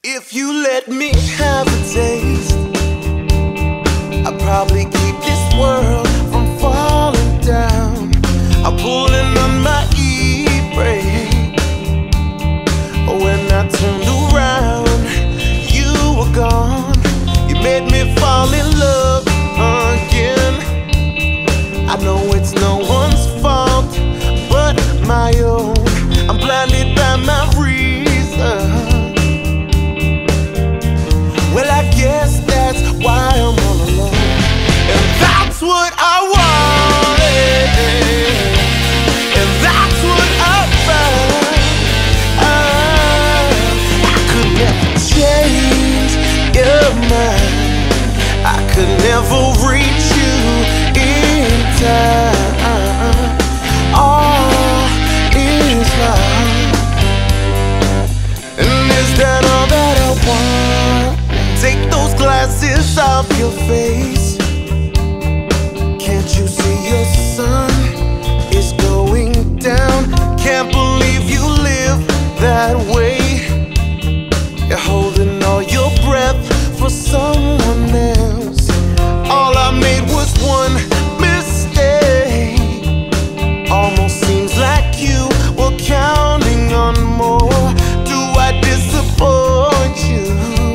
If you let me have a taste, I'll probably keep this world from falling down. I'm pulling on my e-brake. When I turned around, you were gone. You made me fall in love again. I know it's no one's fault but my own. I'm blinded by my reason. Well, I guess that's why I'm all alone. And that's what I wanted, and that's what I found. I could never change your mind. I could never reach you in time. All is love. And is that all that I want? Take those glasses off your face. Can't you see your sun is going down? Can't believe you live that way. You're holding all your breath for someone else. All I made was one mistake. Almost seems like you were counting on more. Do I disappoint you?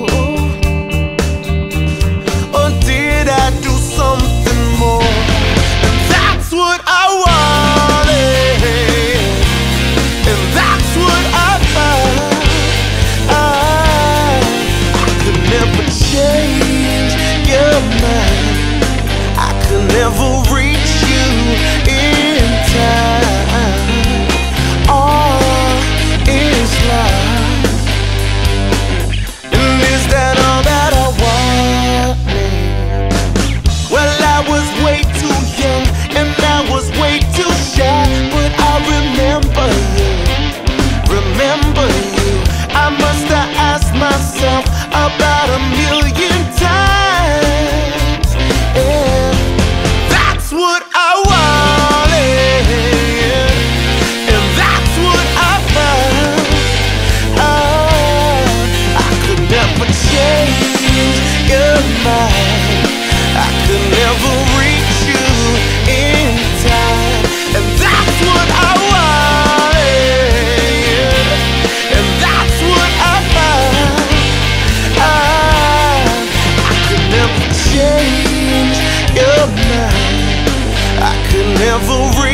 Never reach you in time. All is love. And is that all that I wanted? Well, I was way too young and I was way too shy, but I remember you. I must have asked myself about 1,000,000 times. Yeah. What I wanted, and that's what I found. I could never change your mind. I could never reach you in time. And that's what I wanted, and that's what I found. I could never change your mind. I could never reach